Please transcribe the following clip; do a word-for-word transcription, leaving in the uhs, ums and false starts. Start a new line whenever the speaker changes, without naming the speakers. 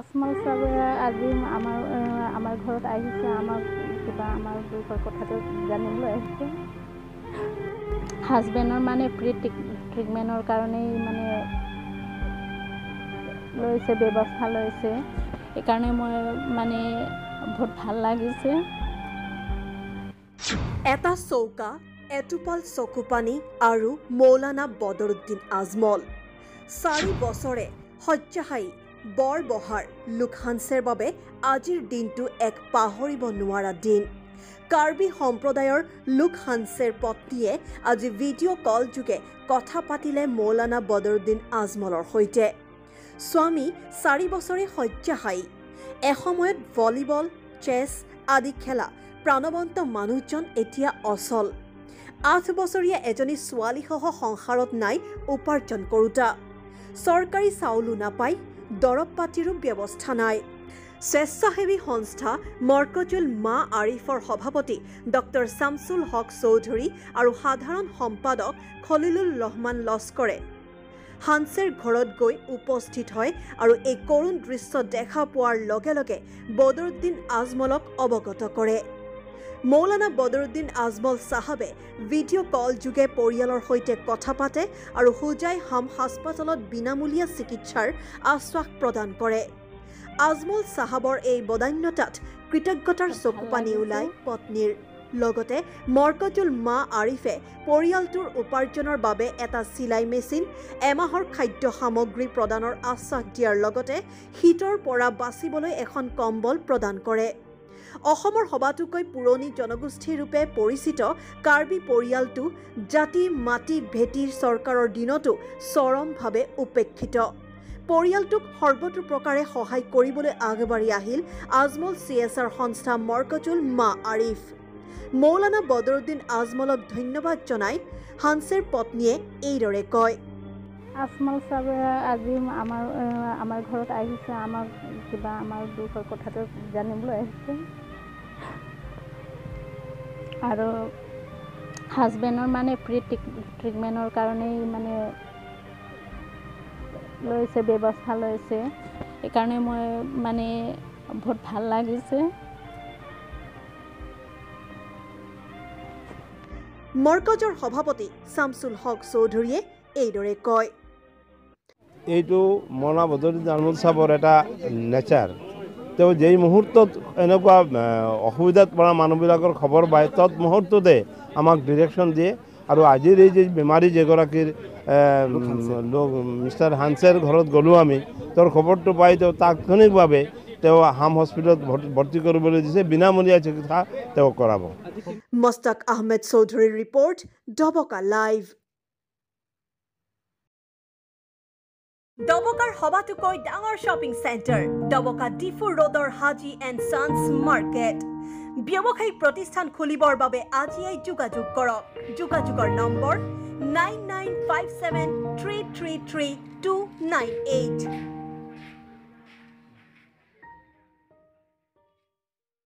আজমল চাৰে আজি আমাৰ আমাৰ ঘৰত আহিছে, আমাক কিবা আমাৰ দুখৰ কথাটো জানিবলৈ আহিছে। হাজবেণ্ডৰ মানে প্ৰি ট্ৰিটমেণ্টৰ কাৰণেই মানে লৈছে, ব্যৱস্থা লৈছে। সেইকাৰণে মই মানে বহুত ভাল লাগিছে।
এটা চৌকা, এটোপাল চকুপানী আৰু মৌলানা বদৰুদ্দিন আজমল চাৰি বছৰে শয্যাশায়ী বৰ বহাৰ লোকহাঞ্চেৰ বাবে আজিৰ দিনটো এক পাহৰিব নোৱাৰা দিন। কাৰ্বি সম্প্ৰদায়ৰ লোকহাঞ্চেৰ পত্নীয়ে আজি ভিডিঅ' কল যোগে কথা পাতিলে মৌলানা বদৰুদ্দিন আজমলৰ সৈতে। স্বামী চাৰি বছৰে শয্যাশায়ী। এসময়ত ভলীবল, চেছ আদি খেলা প্ৰাণৱন্ত মানুহজন এতিয়া অচল। আঠ বছৰীয়া এজনী ছোৱালীসহ সংসাৰত নাই উপাৰ্জন কৰোঁতা। চৰকাৰী চাউলো নাপায়, দৰৱ পাতিৰো ব্যৱস্থা নাই। স্বেচ্ছাসেৱী সংস্থা মৰকজুল মা আৰিফৰ সভাপতি ডক্টৰ শামছুল হক চৌধুৰী আৰু সাধাৰণ সম্পাদক খলিলুৰ ৰহমান লস্কৰে হানছেৰ ঘৰত গৈ উপস্থিত হয় আৰু এই কৰুণ দৃশ্য দেখা পোৱাৰ লগে লগে বদৰুদ্দিন আজমলক অৱগত কৰে। মৌলানা বদৰুদ্দিন আজমল চাহাবে ভিডিঅ' কল যোগে পৰিয়ালৰ সৈতে কথা পাতে আৰু হুজাই হাম হাস্পাতালত বিনামূলীয়া চিকিৎসাৰ আশ্বাস প্ৰদান কৰে। আজমল চাহাবৰ এই বদান্যতাত কৃতজ্ঞতাৰ চকুপানী ওলায় পত্নীৰ। লগতে মৰকজুল মা আৰিফে পৰিয়ালটোৰ উপাৰ্জনৰ বাবে এটা চিলাই মেচিন, এমাহৰ খাদ্য সামগ্ৰী প্ৰদানৰ আশ্বাস দিয়াৰ লগতে শীতৰ পৰা বাচিবলৈ এখন কম্বল প্ৰদান কৰে। অসমৰ সবাতোকৈ পুৰণি জনগোষ্ঠী ৰূপে পৰিচিত কাৰ্বি পৰিয়ালটো জাতি মাটি ভেটিৰ চৰকাৰৰ দিনতো চৰমভাৱে উপেক্ষিত। পৰিয়ালটোক সৰ্বতোপ্ৰকাৰে সহায় কৰিবলৈ আগবাঢ়ি আহিল আজমল চি এছ আৰ সংস্থা মৰকজুল মা আৰিফ। মৌলানা বদৰুদ্দিন আজমলক ধন্যবাদ জনাই হানছেৰ পত্নীয়ে এইদৰে কয়।
আজমল চাৰে আজি আমাৰ আমাৰ ঘৰত আহিছে, আমাক কিবা আমাৰ দুখৰ কথাটো জানিবলৈ আহিছে। আৰু হাজবেণ্ডৰ মানে প্ৰি ট্ৰিটমেণ্টৰ কাৰণেই মানে লৈছে, ব্যৱস্থা লৈছে। সেইকাৰণে মই মানে বহুত ভাল লাগিছে।
মৰকজৰ সভাপতি শামছুল হক চৌধুৰীয়ে এইদৰে কয়।
এইটো মৌলানা বদৰুদ্দিন আজমল চাহাবৰ এটা নেচাৰ। তেওঁ যেই মুহূৰ্তত এনেকুৱা অসুবিধাত পৰা মানুহবিলাকৰ খবৰ পায়, তৎ মুহূৰ্ততে আমাক ডিৰেকশ্যন দিয়ে। আৰু আজিৰ এই যে বেমাৰী যেগৰাকীৰ মিষ্টাৰ হানছেৰ ঘৰত গ'লোঁ আমি, তেওঁৰ খবৰটো পাই তেওঁ তাৎক্ষণিকভাৱে তেওঁ হাম হস্পিটেলত ভৰ্তি কৰিবলৈ দিছে, বিনামূলীয়া চিকিৎসা তেওঁ কৰাব।
মস্তাক আহমেদ চৌধুৰীৰ ৰিপৰ্ট, ডবকা লাইভ। ডবকাৰ সবাতোকৈ ডাঙৰ শ্বপিং চেণ্টাৰ ডবকা ডিফু ৰোডৰ হাজি এণ্ড ছান্স মাৰ্কেট। ব্যৱসায়িক প্ৰতিষ্ঠান খুলিবৰ বাবে আজিয়েই যোগাযোগ কৰক। যোগাযোগৰ নম্বৰ nine nine five seven three three three two nine eight.